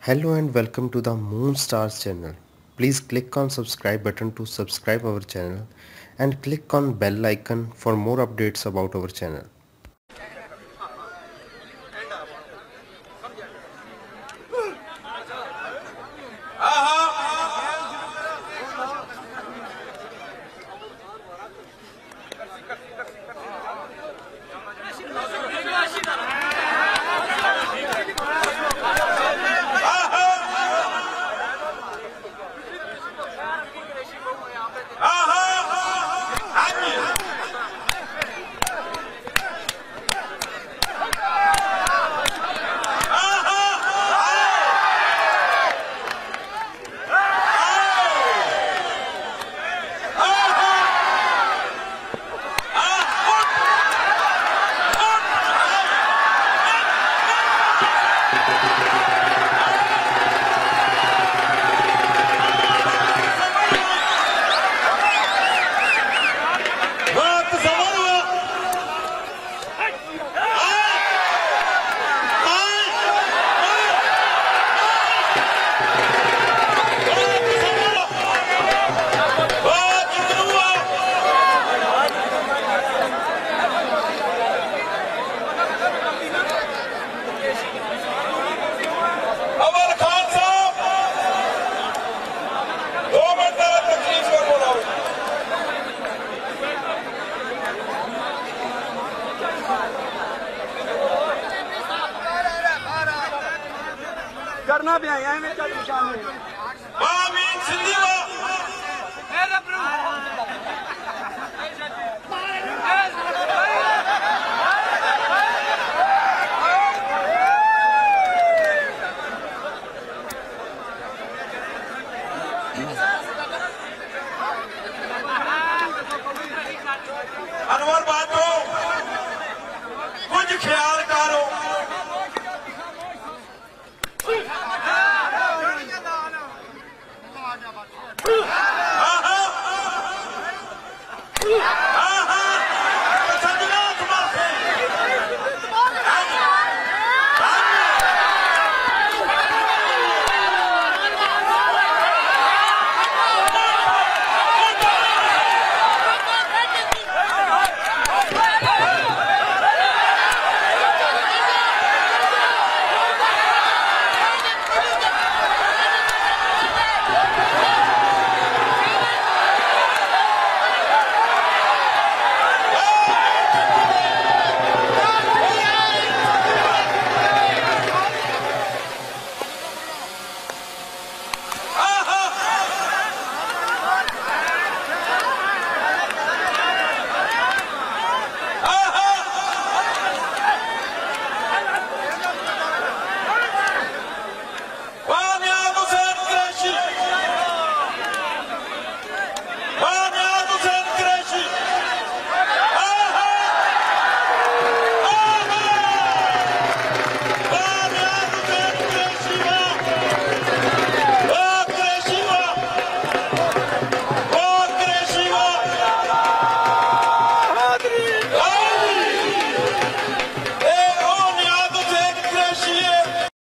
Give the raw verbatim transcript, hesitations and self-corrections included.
Hello and welcome to the Moon Stars channel. Please click on subscribe button to subscribe our channel and click on bell icon for more updates about our channel. करना भी आया है मेरे निशान में आमीन सिंधी वो मेरा प्रभु अनवर बातों कुछ ख्याल करो Yeah.